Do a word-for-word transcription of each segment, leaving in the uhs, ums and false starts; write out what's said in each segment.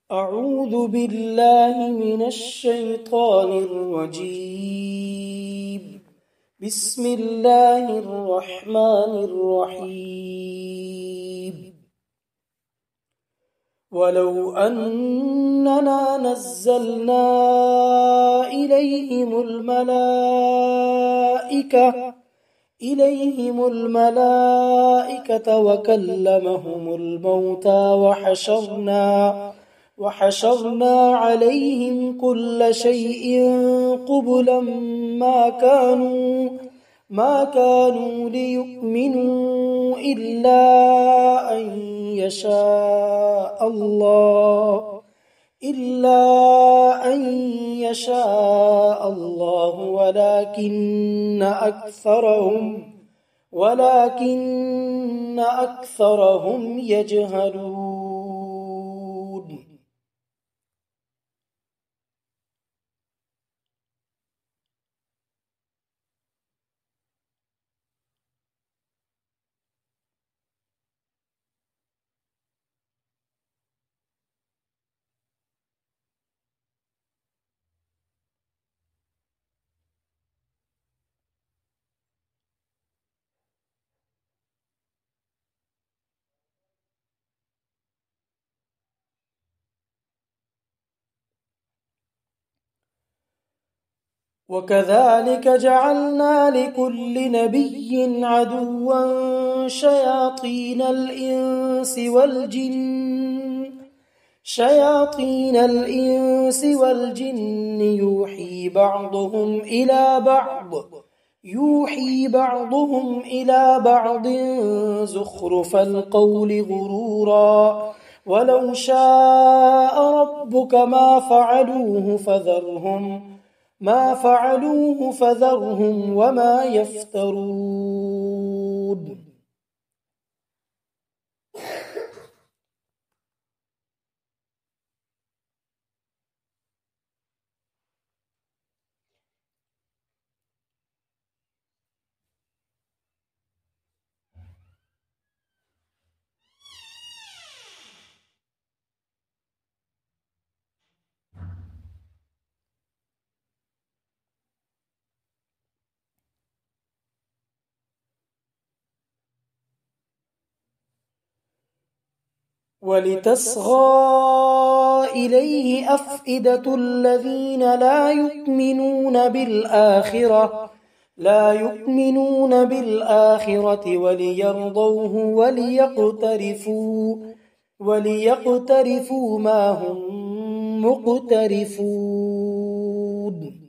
أعوذ بالله من الشيطان الرجيم. بسم الله الرحمن الرحيم. ولو أننا نزلنا إليهم الملائكة إليهم الملائكة وكلمهم الموتى وحشرنا وحشرنا عليهم كل شيء قبلا ما كانوا ما كانوا ليؤمنوا إلا أن يشاء الله إلا أن يشاء الله ولكن أكثرهم ولكن أكثرهم يجهلون. وكذلك جعلنا لكل نبي عدوا شياطين الإنس والجن شياطين الإنس والجن يوحي بعضهم إلى بعض يوحي بعضهم إلى بعض زخرف القول غرورا ولو شاء ربك ما فعلوه فذرهم ما فعلوه فذرهم وما يفترون. ولتصغى إليه أفئدة الذين لا يؤمنون بالآخرة لا يؤمنون بالآخرة وليرضوه وليقترفوا وليقترفوا ما هم مقترفون.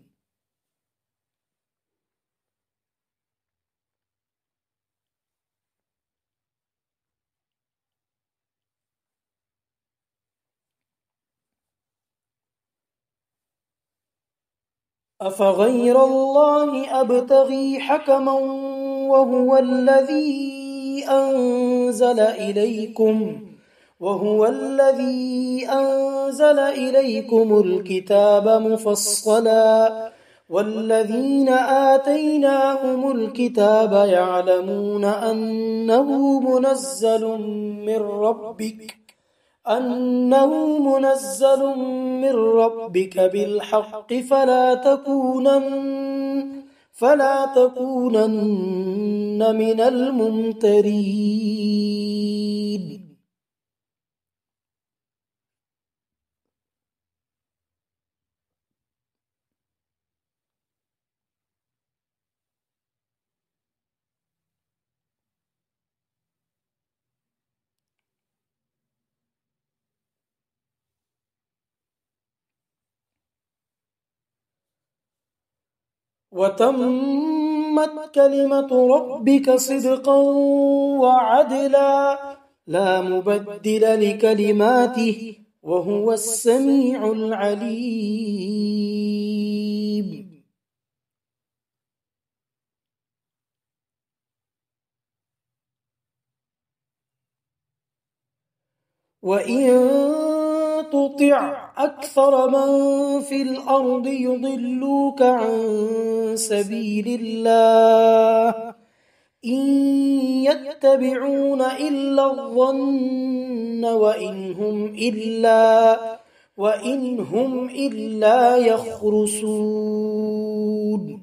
أفغير الله أبتغي حكما وهو الذي أنزل إليكم وهو الذي أنزل إليكم الكتاب مفصلا والذين آتيناهم الكتاب يعلمون أنه منزل من ربك أنه منزل من ربك بالحق فلا تكونن فلا تكونن من الممترين. وتمت كلمة ربك صدقا وعدلا لا مبدل لكلماته وهو السميع العليم. وإن تطع أكثر من في الأرض يضلوك عن سبيل الله إن يتبعون إلا الظن وإن هم إلا وإن هم إلا يخرصون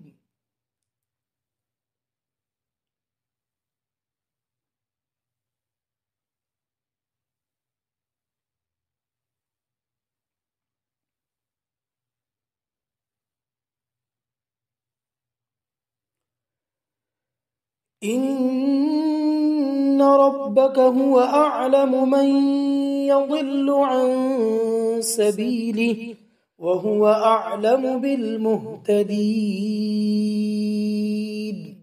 إن ربك هو أعلم من يضل عن سبيله وهو أعلم بالمهتدين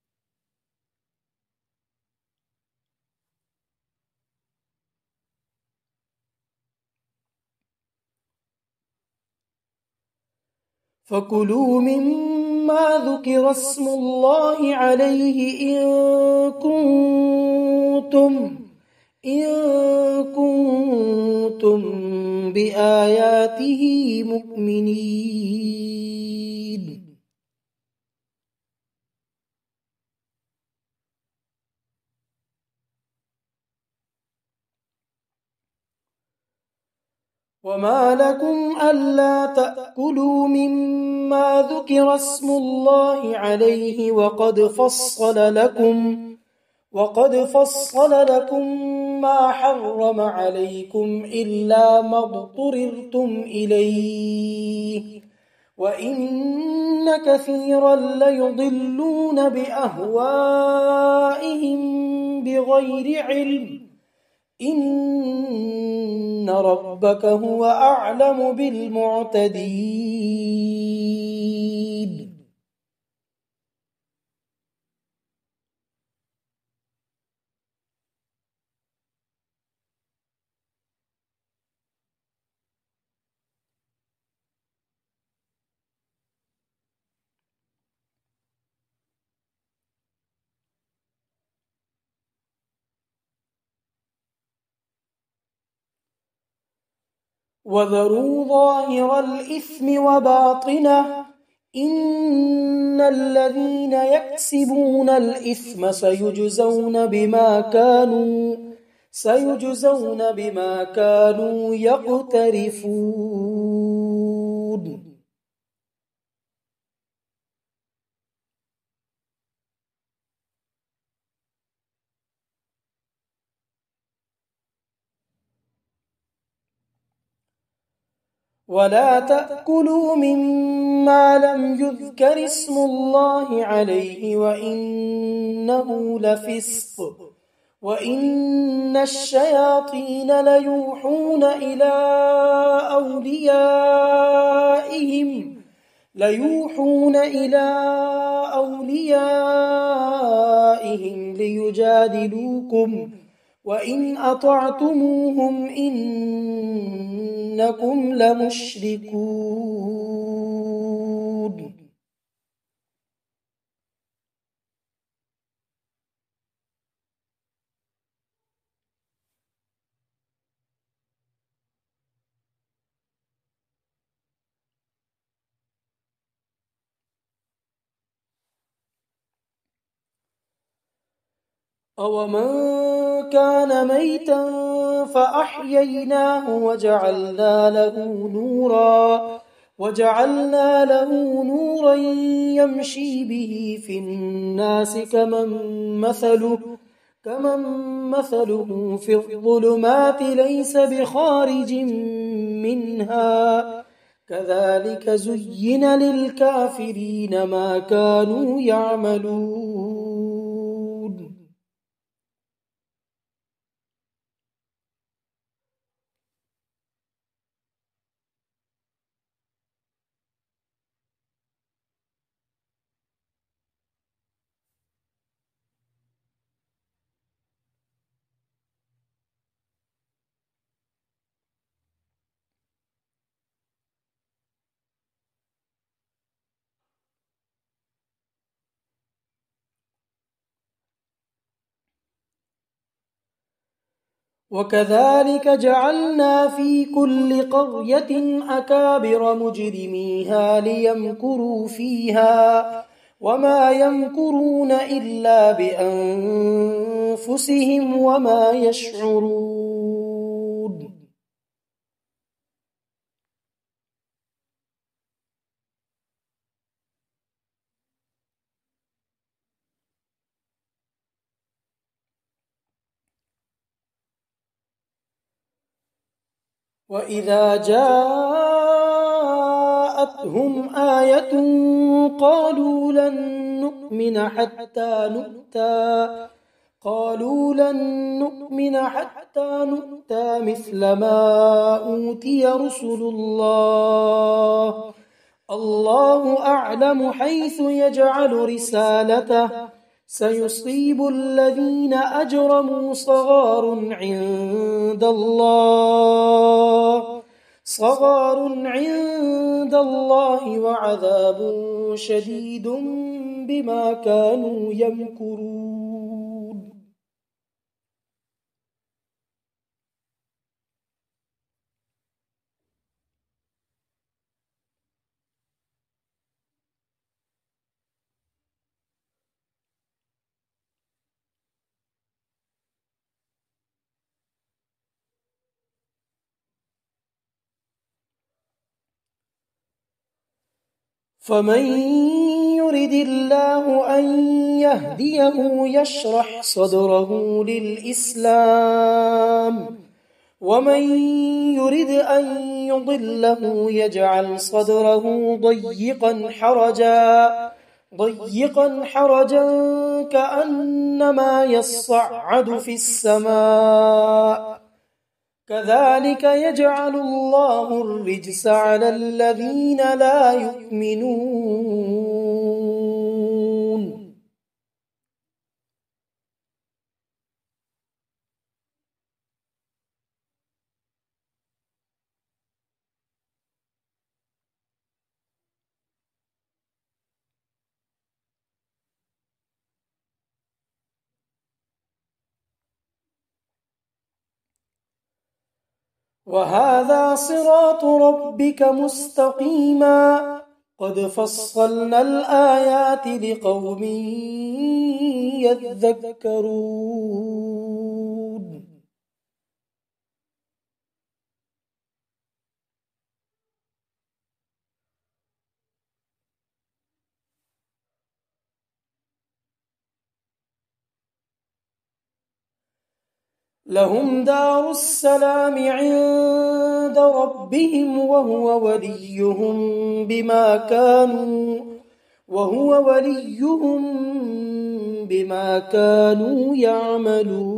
فكلوا مما ذكر اسم الله عليه إن كنتم إن كنتم بآياته مؤمنين وما لكم ألا تأكلوا مما ذكر اسم الله عليه وقد فصل لكم وقد فصل لكم ما حرم عليكم إلا ما اضطررتم إليه وإن كثيرا ليضلون بأهوائهم بغير علم إن ربك هو أعلم بالمعتدين وذروا ظاهر الإثم وباطنه إن الذين يكسبون الإثم سيجزون بما كانوا سيجزون بما كانوا يقترفون ولا تأكلوا مما لم يذكر اسم الله عليه وإنه لفسق وإن الشياطين ليوحون إلى أوليائهم ليوحون إلى أوليائهم ليجادلوكم وإن أطعتموهم إنكم لمشركون أومن كان ميتا فأحييناه وجعلنا له نورا وجعلنا له نورا يمشي به في الناس كمن مثله كمن مثله في الظلمات ليس بخارج منها كذلك زين للكافرين ما كانوا يعملون وكذلك جعلنا في كل قرية أكابر مجرميها ليمكروا فيها وما يمكرون إلا بأنفسهم وما يشعرون وإذا جاءتهم آية قالوا لن نؤمن حتى نؤتى قالوا لن نؤمن حتى نؤتى مثل ما أوتي رسل الله الله أعلم حيث يجعل رسالته سيصيب الذين أجرموا صغار عند الله صغار عند الله وعذاب شديد بما كانوا يمكرون. فمن يرد الله أن يهديه يشرح صدره للإسلام ومن يرد أن يضله يجعل صدره ضيقا حرجا ضيقا حرجا كأنما يصعد في السماء كذلك يجعل الله الرجس على الذين لا يؤمنون. وهذا صراط ربك مستقيما قد فصلنا الآيات لقوم يذكرون. لهم دار السلام عند ربهم وهو وليهم بما كانوا وهو وليهم بما كانوا يعملون.